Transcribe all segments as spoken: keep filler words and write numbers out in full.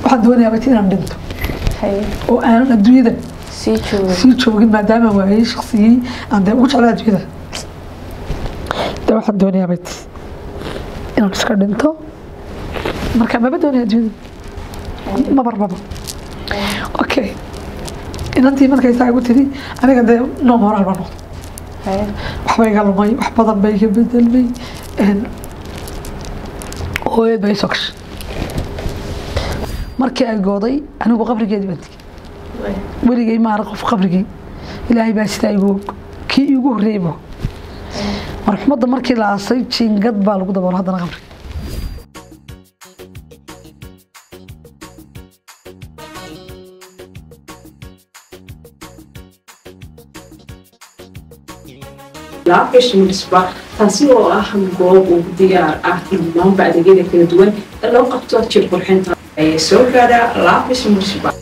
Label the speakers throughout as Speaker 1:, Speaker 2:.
Speaker 1: waxaan doonayaa baa inaan dhinto
Speaker 2: hay
Speaker 1: oo aanan adduunyada
Speaker 2: sii joogo
Speaker 1: sii joogin maadaama waayay shakhsiyey aan dee ugu jeclaa adduunyada dee waxaan doonayaa baa inaan iska dhinto marka maba doonaya adduunyada ma barbaba okay inantii markay saa igu tiri aniga dee noo moraal baa noqday waxba iga lumay wax badan bay iga bedelmay hooyad bay soo gashay markii ay gooday anigu qabrigeedii baan tegey weligay ma arag qof qabrigii ilaahay baa sidaa igu og kii igu horreeyba marxumadda markii la aasay jiingad baa lagu daboolo haddana qabriga
Speaker 3: laafish munisba taasi oo ah goob uu diyaar ah dhammaan bacdageda kala duwan loo qabto jir qurxinta ay soo gaadha laafish munisba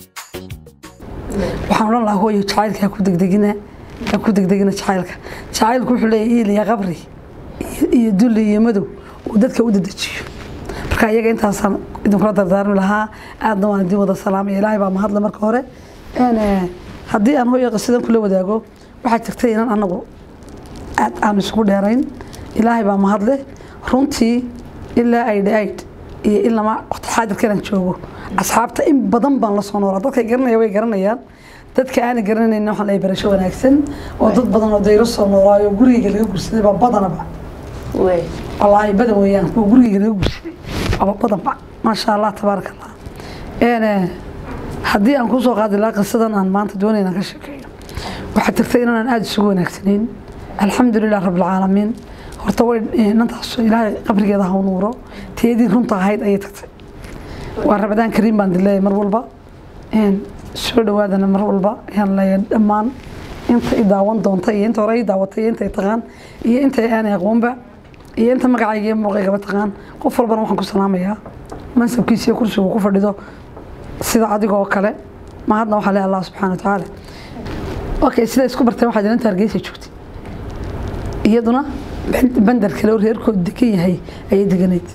Speaker 1: waxaan oran lahaa hooyo jacaylka ku degdegina ku degdegina jacaylka jacaylku wuxuu leeyahay il iyo qabri iyo dulli iyo madow uu dadka u dedejiyo marka iyaga intaasaan idinkula dardaarmi lahaa aadna waan idin wada salaamay ilaahay baa mahadle marka hore haddii aan hooyo qisidan kula wadaago waxaa jirtay inaan anagu aad aan isugu dheerayn ilaahay baa mahadle runtii ilaa ay dhayd iyo ilama waqti xaadirkan aan joogo asxaabta in badan baan la soo noolaa dadka garanaya way garanayaan dadka aan garanayna waxaan ay barasho wanaagsan oo dad badan oo dayro soo noolaayo guriga laga gursaday baa badanaba way wallaahi badan weeyaan oo guriga laga gursaday aba badan ba ma sha Allah tabaaraka Allah een haddii aan ku soo qaadi lahaa qisadan aan maanta doonayna ka sheekeeyo waxa jirtay inaan aad isugu wanaagsanayn alxamdulilah rabbil caalamiin horta way nantaas ilaahay qabrigeeda ha nuuro teedii runta ahayd ayay tagtay waa rabadaan kariim baan dileeyay mar walba een soo dhawaadana mar walba yaan leeyahay dhammaan inta i daawan doonta iyo inta hore i daawatay iyo inta ay taqaan iyo inta aan aqoonba iyo inta magacayga iyo muuqayga taqaan qof walbana waxaan ku salaamayaa mansabkiisa iyo kursiga ku fadhido sida adiga oo kale ma hadna waxa leeyahay Allah subhanahu wa ta'ala okay sida isku bartay waxa inta Hargeysa joogtay iyaduna bandar kale oo reerkood degan yahay ay deganayd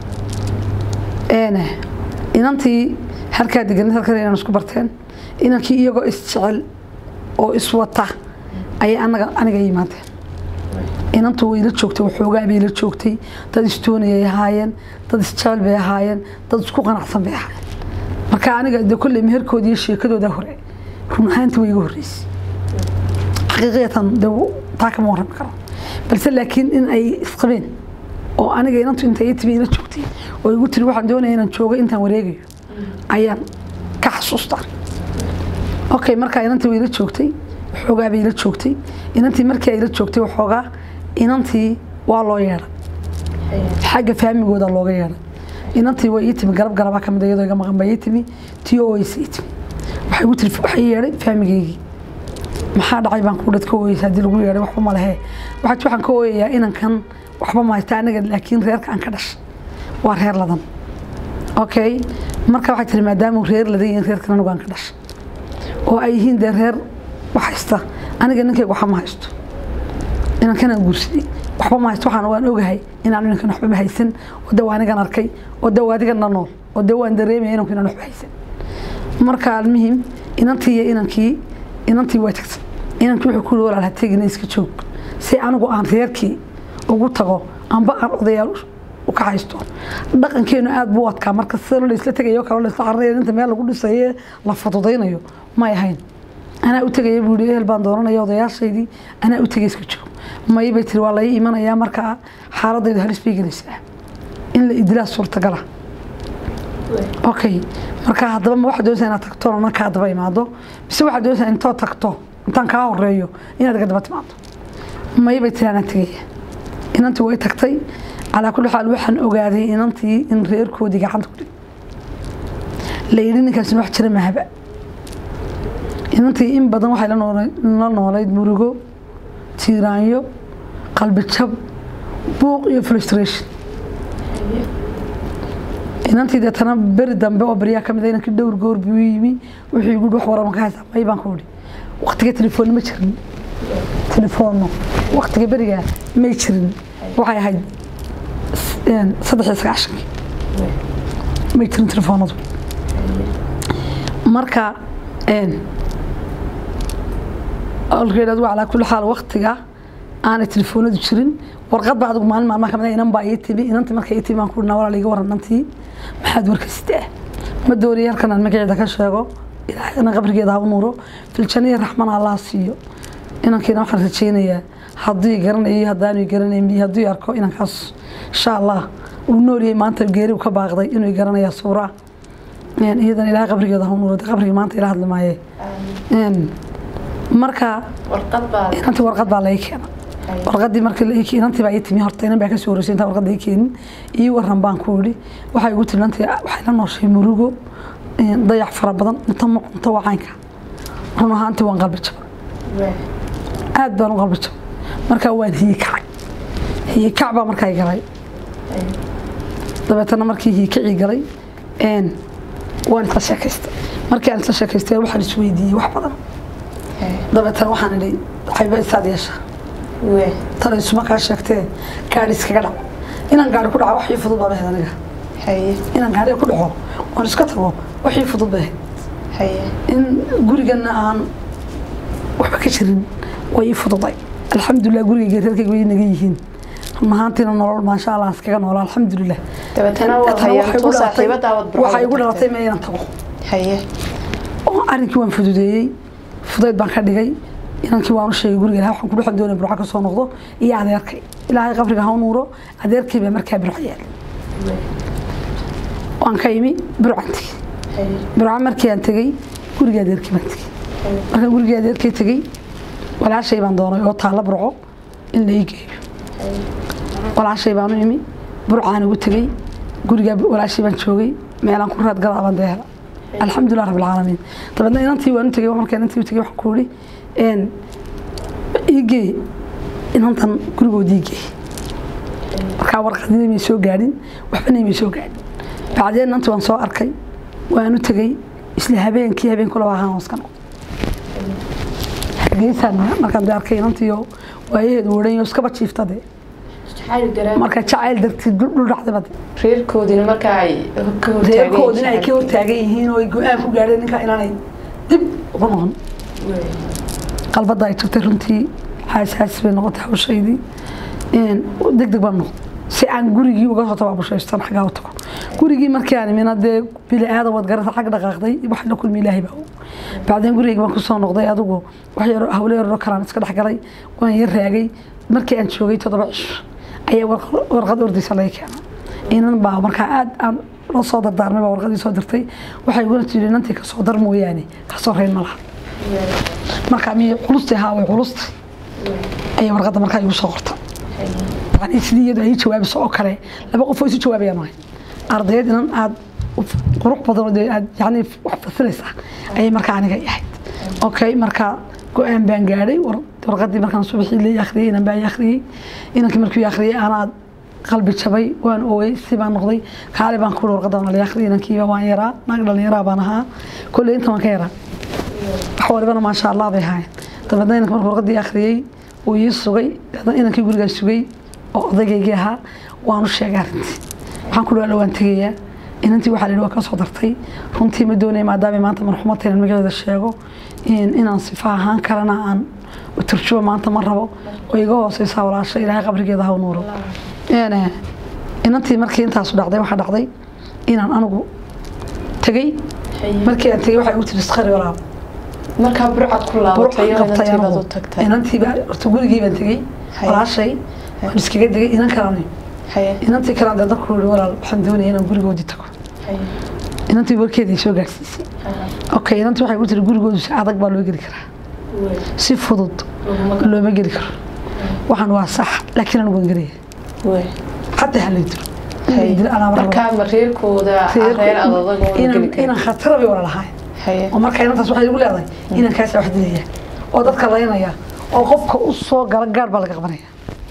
Speaker 1: eena inantii halka deganay halka inaan isku barteen inankii iyagoo isjecel oo iswata ay anaga aniga yimaadeen inantu way la joogtay waxoogaa bay la joogtay dad istooniyay ahaayeen dad isjecel bay ahaayeen dad isku qanacsan bay ahaayeen marka aniga de kulli meherkood iyo sheekadooda hore run ahaantii way iga horeysay xaqiiqatan de taa kama waran karo balse laakiin in ay isqabeen oo aniga inantu inta ay tibay la joogtay oo igu tiri waxaan doonayaa inaan joogo intaan wareegayo ayaan ka xasuustaa okay marka inantii way la joogtay waxoogaa bay la joogtay inantii markii ay la joogtay waxoogaa inantii waa loo yeedhay xagga faamigooda looga yeedhay inantii way ii timi garab garaba ka mid iyadoo iga maqan bay ii timi tii oo ay sii timi waxay igu tiri waxay yeedhay faamigeygii maxaa dhacay baan ku dadka ooyay hadii lagu yeeray waxba ma lahe waxa waxaan ka ooyayaa inankan waxba ma haysta aniga laakiin reerka aan ka dhashay waa reer ladan okay marka waxa tiri maadaama reer ladan iyo reerkan anigu aan ka dhashay oo ay yihiin de reer wax haysta aniga ninkayga waxa ma haysto inankan aan guursaday waxba ma haysto waxaan waan ogahay inaan ninkan waxba ma haysan oo daw anigan arkay oo daw adigan nool oo daw aan dareemay inaan inaan waxba haysan marka almuhim inantii iyo inankii inantii way tagtay inankii wuxuu ku walaal ha tagin iska joog si anigu aan reerkii ugu tago amba aan odayaal u ka haysto dhaqankeenu aad buu adkaa marka sida la isla tagayo kala la isla qarnay inta meel lagu dhisay la fududeynayo ma yahayn ana u tagay buu leeyahay baan doonanayo odayaashaydii ana u tagay iska joog ma yibay tir waa la iimanaya marka xaaladaydu halis biiganaysa in la idila suurtagala okay marka hadaba ma waxa doonaysaa inaad tagto oo ka hadaba imaado bise waxa doonaysaa inta tagto intaan ka horeeyo inaad ka daba timaado ma yibay tirana tagay inantii way tagtay ala kulli xaal waxaan ogaaday inantii in reerkoodii gacanta ku dhig leeyrinkaas wax jira mahaba inantii in badan waxay la noolay la noolayd murugo tiiraanyo qalbi jab buuq iyo frustration inantii dadana bari dambe oo bariya kamid inanka dhowr goor buu yimi wuxuu igu wax waran ka haysta may baan ku wadi waqtiga telefoon ma jirin telefoon waqtiga bariga ma jirin waxay ahayd een saddex iyo sagaashan ma jirin telefoonadu marka een algeed على كل حال وقتها أنا تلفوني دشرين warqad baa adigu maalin maalmaha kamid ah inan baa ii timi inanta markay ii timi aan ku dhina walaal iga waran nantii maxaad warkastaa ma doonayay halkan aan magaceeda ka sheego ilaahayna qabrigeeda ha u nuuro filjanniya raxmaan allah siiyo inankiina waxaan rajaynayaa haddii garanayo haddaanu garanayn haddii arko inankaas insha allah uu nooliyay maanta geeri ka baaqday inuu garanaya suura een iyadan ilaahay qabrigeeda ha u nuuro qabriga maanta ilaahay hadlamaaye een marka
Speaker 3: warqad baa
Speaker 1: inanta warqad baa la ii keenay warqadii markii la eekay inantii baa ii timi horta inan baa ka soo horeysay inta warqadii keenin ii waran baan ku wadi waxa igu tilmaantay waxa la nooshay murugo dayax fara badan inta maqunta wacaanka run ahaantii waan qalbi jabay aad baan u qalbi jabay marka waan hii kacay hii kacba markaa ay galay dabeetana markii hii kacay galay een waan isla sheekaystay markii aan isla sheekaystay waxaan isweydiiyay wax badan dabeetana waxaan idhi waxayba isaad yeeshaa tala isuma kaa sheegtee gaadhi iskaga dhaco inaan gaadhi ku dhaco waxii fudud baa bahayd aniga inaan gaadhi ku dhaco oon iska tago waxii fudud bahayd in gurigana aan waxba ka jirin way ii fududay alxamdulilah gurigayga reerkayga way naga yihiin mahaantiina nolol maasha allah iskaga noolaa alxamdulilah
Speaker 2: dabeetana
Speaker 1: waxay igu dhalatay ma inaan tago oo arrinkii waan fududeeyey fudayd baan ka dhigay inankii waan u sheegay guriga ilaahay waxaan ku dhaxan doonaa burca ka soo noqdo iyo adeerkay ilaahay qabriga ha u nuuro adeerkay baa markaa burca yaal waan ka imi burcantii burca markii aan tagay guriga adeerkay baan tagay markaan guriga adeerkay tagay walaashay baan doonay oo taala burco in la ii geeyo walaashay baan u imi burcaan ugu tagay guriga walaashay baan joogay meelaan ku raad galaa baan deela alxamdulilah rabbil caalamiin tabadna inantii waan u tagay markaan inantii u tagay waxaan ku yiri een igey inantan gurigoodii igey markaa warqadii ma soo gaadhin waxbana ma soo gaadhin bacdeen inantii waan soo arkay waan u tagay isla habeenkii habeen kula waxaan hooskan geesan markaan arkay inantii oo waayeed wareeyo iska bajiiftade marka jacayl dartii dhul dhacday bad
Speaker 2: reerkoodina marka ay
Speaker 1: reerkoodina ay ka hortaagan yihiin oo ay go'aan ku gaadheen ninka inaanay dib uga noqon qalbada ay tagtay runtii xaasaas bay noqotay hawshaydii in degdeg baan noqday si aan gurigii uga soo tabaabushaystan xagaa u tago gurigii markii aan imina dee bili aada wad garata xag dhaqaaqday wax la kulmi ilaahay baa bacdeen gurigii baan ku soo noqday adigu wax yar hawle yar kalaan iska dhaxgalay waan yar raagay markii aan joogay toddoba cisho ayaa warqad ordaysa la keenay inan baa markaa aad aan la soo dardaarmay baa warqadii soo dirtay waxay ugu tiri inantii ka soo dar mooyaane ka soo reyn malaha marka mi qulusti haa way qulusti ay warqada markaa igu soo qortay yani sidii ay jawaab soo kale laba qof oo isu jawaabayaan way ardayad inan aad qurux badan oo aad yani wax fasileysa ay markaa aniga yahay okay marka go'aan baan gaaray warqadii markaan subaxii la akhriyay inaan baa akhriyay inankii markii akhriyay ana qalbi jabay waan ooyay si baan noqday kaali baan ku warqadan la akhriyay inankii waan yaraa naag dhalinyaro baan ahaa kulay inta waan ka yaraa xawalbana ma sha Allah bay hayn tabadna inanka markuu warqadii akhriyay oo ii sugay inankii guriga sugay oo odagayga ahaa waan u sheegay arrintii waxaan ku dhawaad waan tagayaa inantii waxa la ka soo dartay runtii ma doonay maadaama maanta marxumateen magaceeda sheego in inaan sifa ahaan karana aan u turjubo maanta ma rabo oo iga hooseysa walaasha ilaahay qabrigeeda ha u nuuro een inantii markii intaas dhacday waxa dhacday inaan anigu tagay markii aan tagay waxa uu tiri isqari walaal
Speaker 2: marka burcad ku laabatay inantii baad u tagtay
Speaker 1: inantii baa gurigii baan tagay walaashay waan iskaga digay inan kalani inantii kala dad ku walaal waxaan doonayaa inaan gurigoodii tago inantii warkeedii soo gaarsiisay okay inantii waxay u tiri gurigoodu si adag baa loo geli karaa si fudud looma geli karo waxaan waa sax laakiin aan ugu geliyaa way hadda halaydo
Speaker 2: marka mareerkooda reer adadag oo geli kara
Speaker 1: inaan khatar bay wala lahayn oo marka inantaas waxay ugu leedahay inaan kaas wax dilayaa oo dadka laynaya oo qofka u soo gala gaar baa laga qabanaya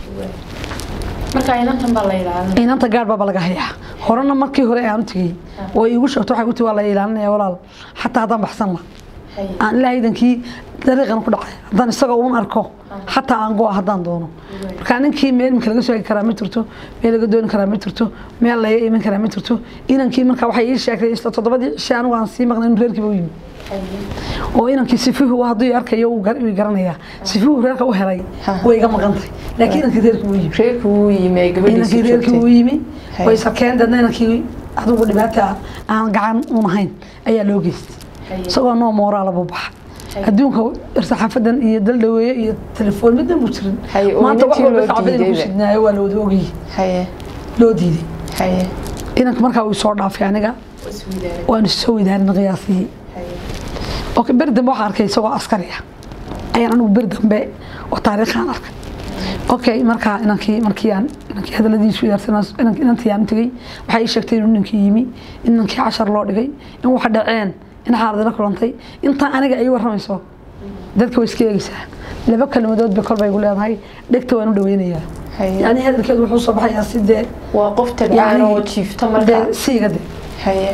Speaker 2: marka inantan baa la ilaalinaya
Speaker 1: inanta gaar baa laga hayaa horena markii hore aan u tagay oo igu sheegto waxa ku tii waa la ilaalinaya walaal xataa hadan baxsan la aan ilaahaydankii dariiqan ku dhacay haddaan isaga uun arko xataa aan go haddaan doono marka ninkii meel marka laga soo hagi karaa ma jirto meel laga dooni karaa ma jirto meel laga iman karaa ma jirto inankii marka waxay ii sheegtay isla toddobadii cisho anigu aan sii maqnayn reerkiiba u yimi oo inankii sifuhu hadduu arkayo uu garanayaa sifuhu reerka u helay way iga maqantay laakiin inankii reerkii u yimi
Speaker 2: reerkii u yimi
Speaker 1: gabadhiisii reerkii u yimi way sakeen dadna inankii adigu dhibaata aan gacan u nahayn ayaa loo geystay isagoo noo mooraal buu baxay adduunka irsaxafadan iyo dal dhaweeye iyo telefoon midna mu jirin maanta wax walba shacbada ku sidnaayo waa la wada ogayay haye loo diiday haye inanka markaa uu soo dhaafay aniga waan soo widaarin qiyaasii oo bir dambe waxaan arkay isagoo askari ah ayaan anigu bir dambe oo taariikhan arkay okay markaa inankii markii aan inankii hadaladiisu yarsanaa inankii inantii aan tagay waxay sheegtay inuu ninkii yimi inankii cashar loo dhigay in waxa dhaceen in xaaladna kulantay inta aniga ay waramayso dadka way iska eegaysaa laba kalmadood ba kolbay ugu leedahay dhegta waan u dhaweynayaa yani hadalkeedu wuxuu soo baxayaa sidee
Speaker 2: waa qof tabaan oo jiifta markaa
Speaker 1: siigade haye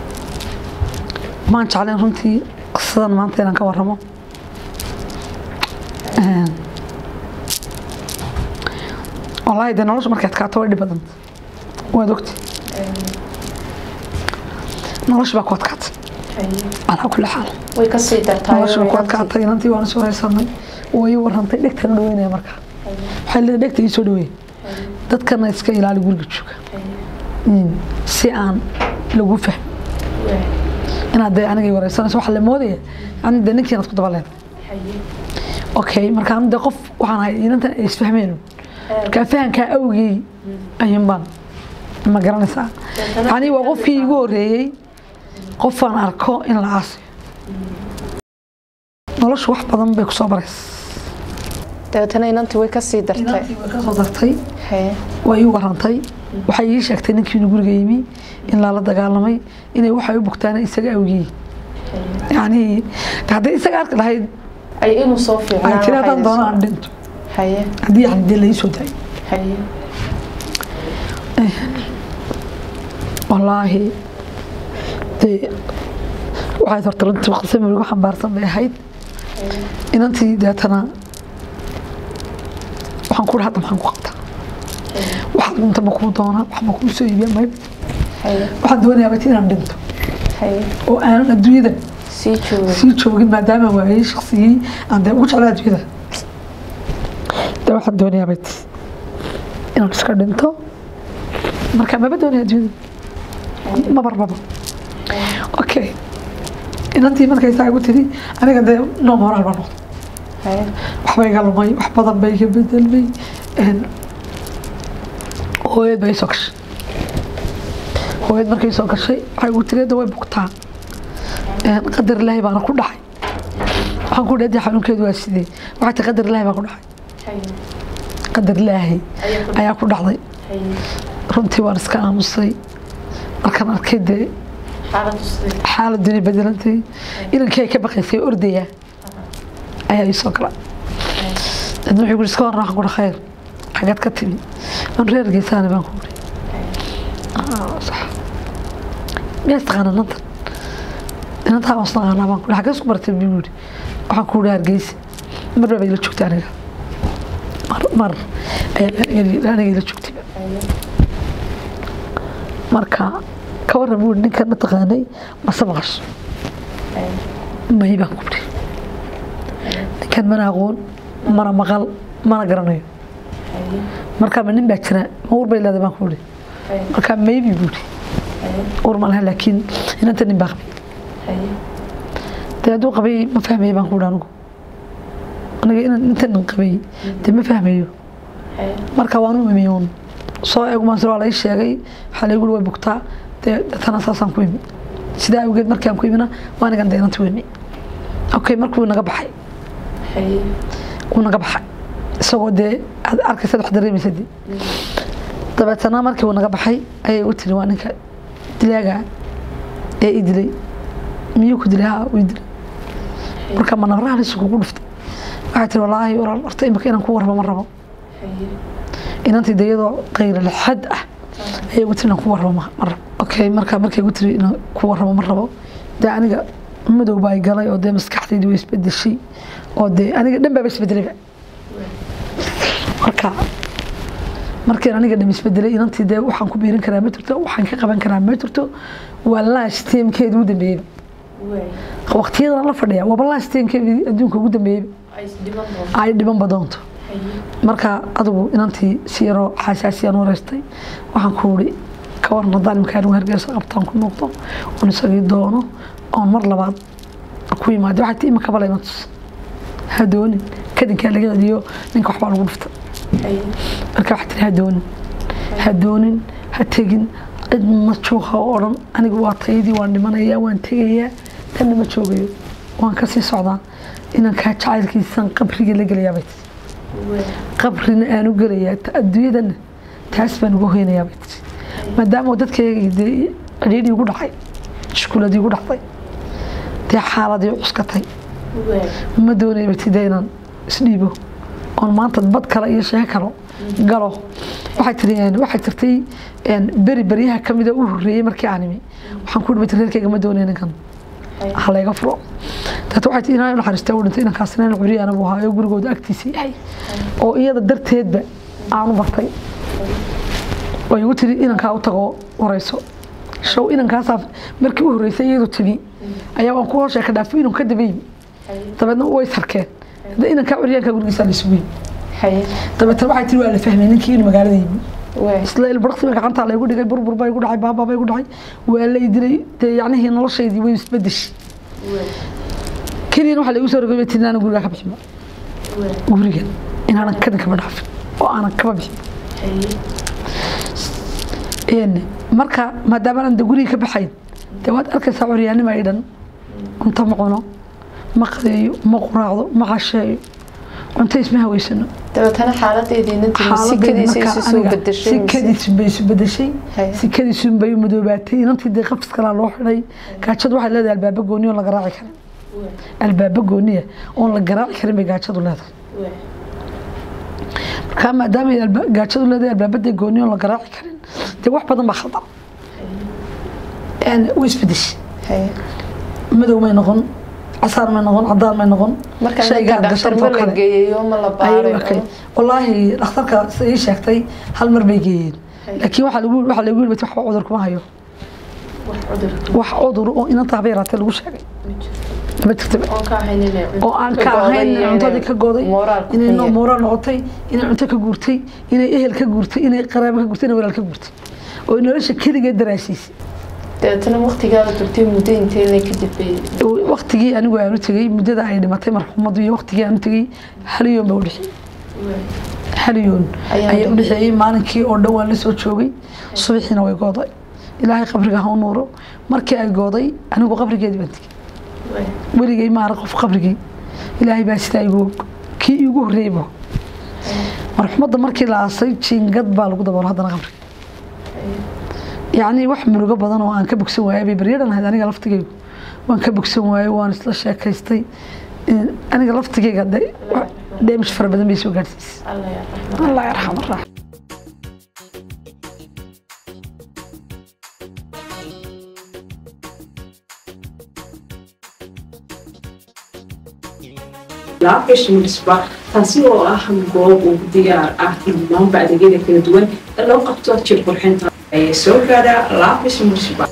Speaker 1: maan jecleen runtii qisadan maanta inaan ka warramo والله ده نولش مركز كاتو ودي بدن ودكتي نولش باكوت كات على كل حال
Speaker 2: way ka sii dartaa
Speaker 1: نولش باكوت كات inantii waan soo haysanay way warantay dhigtan dhaweynaya marka waxa la dhigtay soo dhaweey dadkana iska ilaali guriga jooga si aan lagu fahmo ina day aniga waraysanayso waxa la moodaya aan ninkii aad ku dabaleen okay marka aan qof waxaan hay inantan is fahmeen كافيان كأوجي أيام ما قرنا ساعة يعني وقف في جوري قفنا أركو إن العاصي نلاش واحد بدن بيك صبرس
Speaker 2: تنا إن أنت ويكسي درتي
Speaker 1: إنتي ويكسي درتي هي ويو قرنتي وحييش أكتني كي نقول جيمي إن لا لا دجالمي إنه وحيو بكتانا إسقى أوجي يعني هذا إسقى أرك لهاي
Speaker 2: أي إنه صوفي
Speaker 1: أي كذا تنظر عندنتو
Speaker 2: هي
Speaker 1: دي عندي اللي يسوداي
Speaker 2: هي
Speaker 1: والله دي waxay hortarinta qasam ugu xambaarsan bay ahayd inantii deetana waxaan ku dhahay waxaan ku qabtaa waxaan inta ma ku doona wax ma ku soo iibiyo may waxaan doonayaa batin aan dhinto oo aan adduunyada
Speaker 2: sii joogin
Speaker 1: sii joogin maadaama waayay shakhsiyay aan ugu jeclaa adduunyada ده واحد دنيا بيت إنه نسكر دنتو مركب ما بدوني أجود ما بربابا أوكي إن أنتي مركب يساعد قلت لي أنا قد نوم ورا البنو وحبي قالوا ماي وحبض بيك بدل بي إن هو يد بيسوكش هو يد مركب يسوكش شيء حي قلت لي ده وين بقطع إن قدر الله يبغى كل حي هنقول أدي حنون كده واسدي وحتى قدر الله يبغى كل حي قدر الله ayaa ku dhacday runtii waan iska aamusay markaan arkay de xaaladii bedelantay inankay ka baqaysay ordaya ayaa soo kala dadna wuxuu iska warnaa ku khayr xagad ka timi aan reer geesana baan ku ri ah sax meestaan nanta inta wasnaa baan ku xagad isku bartay biuri waxaan ku dhaar gees mar bay la joogtaa aniga مر أنا إلى شفتي مركا كورة بقول إنك ما تغني ما سمعش ما هي بقولي كان من أقول مرة مغل مرة قرني مركا من نبكرة مور بيلا ده بقولي مركا ما يبي بقولي أورمالها لكن هنا تاني بقبي تادو قبي ما فهم هي بقول أنا أنا أنت نقبي تم فهميه مركا وانو ميون صايغ ما سوى على الشيء حال يقول وبقطع تنا أساسا كويم سيدا يوجد مركا كويمنا وأنا كان دينا تويمي أوكي مركو نقبحي ونقبحي سو ده أركز هذا حضري مسدي طبعا أنا مركو نقبحي أي قلت له وأنا ك دلاجة أي إدري ميوك دلها ويدري مركا ما نراها لسه كقول فت قعدت والله ورا الأرتين بكينا نكور بمرة إن أنت ديضو غير الحد هي قلت لنا كور مرة أوكي مركا مركا قلت لي إنه كور مرة ده أنا madow baa galay oo de maskaxdaydu way isbedeshay oo de aniga dhan baa isbedelay marka markii aniga dhan isbedelay inantii de waxaan ku biirin karaa ma jirto waxaan ka qaban karaa ma jirto wallahi steamkeedu u dambeeyay waqtiyada la fadhiya wallahi steamkeedu adduunka ugu dambeeyay ay dhiban badoonto marka adigu inantii siiro xasaasiyan wareystay waxaan ku wuri ka war nadaan imkaan hargeysa qabtaan ku noqdo oo isagii doono oo mar labaad ku yimaado waxa tii imaka balay matus hadoonin kadinka laga celiyo ninka waxba lagu dhufta marka waxa tii hadoonin hadoonin ha tagin cid ma jooga oo dhan anigu waa taydii waan dhimanayaa waan tagayaa tan ma joogayo waan ka sii socdaa inaan ka jacaylkiisan qabriga la galayaa bay qabrina aanu galayaa adduunyadana taas baan ugu heenayaa bay maadaama dadkayga ciriiri ugu dhacay shkuladii ugu dhacday dee xaaladii cuskatay ma doonayba tidee inaan isdhiibo oon maanta bad kale iyo sheeko kalo galo waxay tiri waxay jirtay beri beryaha ka mida u horreeyey markii aan imi waxaan ku dhibay reerkayga ma doonay ninkan ha layga furo dadka waxay inaan naxariistaa u dhintay inaan kaasnaan curiyaana buu haayo gurigooda agtiisa yahay oo iyada darteedba aanu bartay way ugu tiri inaan ka u tago wareyso show inaan ka saaf markii u horeysay iyadu tiri ayaa waan ku sheekay dhaafay inuu ka dabay dabadna way sarkeen inaan ka curiyaanka gurigiisa la suubi hay dabadna waxay tiri waa la fahmay ninkii inuu magaalada yimi way isla il barqsi gacanta la igu dhigay burbur bay igu dhacay baaba bay igu dhacay waa la idilay yacni nolosheedii way isbedeshay kaliya waxa la igu soo rogay tinaan guriga ka bixin guriga inaan ka ka badhaafin oo aan ka bixin een marka maadaama aan guriga ka baxayn de waad arkaysaa curyaanimo ay dhan cunto ma cuno ma qadeeyo ma quraacdo ma casheeyo cunto isma haweysano
Speaker 2: dabatan xaaladeedii intii sikadiisa soo bedeshay
Speaker 1: sikadiisa bay soo bedeshay sikadiisa bay madoobaatay intii de qafs kala loo xidhay gaajad waxay leedahay albaab gooniyo la garaaci karo albaab gooniyo oo la garaaci karo bay gaajadu leedahay marka maadaama gaajadu leedahay albaabada gooniyo la garaaci karin de wax badan ba khaldan een isbedish hay madow ma noqon عصار ما نقول عضال ما نقول
Speaker 2: شيء قاعد دكتور ما لقيه يوم الله بارك
Speaker 1: والله اخترك اي شيختي هل مر بيجين لكن waxa lagu waxa lagu yiri wax cudur kuma hayo wax cudur wax cudur oo in taabirata lagu sheegay ma jirto oo ka haynay oo aan ka haynay cuntadii ka gooday inay moral noqotay inay cunto ka guurtay inay ehel ka guurtay inay qaraabo ka guurtay inay walaal ka guurtay oo nolosha kaliya daraasiis تنا وقتي قالوا تبتي مدين تاني كدبي وقتي أنا وأنا تجي مدة عيني ما تمر ماضي وقتي أنا تجي حليون بقولي حليون أي بقولي ما أنا كي أردو ولا سوت شوي صبيحنا ويقاضي إلهي قبرك هون نورو مركي القاضي أنا بقبرك يدي بنتك ولي جاي ما أعرف قبرك إلهي بس تايجو كي يجو ريبه مرحمة مركي لا صيد شيء قد بالو قد بره هذا قبرك يعني wax murugo badan oo aan ka bogsan waayay bariyadan had aniga laftigeygu waan ka bogsan waayay waan isla sheekaystay aniga laftigeyga deemish far badan bay soo gaarsiis Allah yarxam Allah
Speaker 3: لا فيش مصباح taasi oo ah goob uu diyaar ah in dhammaan bacdagada kala duwan loo qabto jir qurxinta ay soo gaadha laafis musba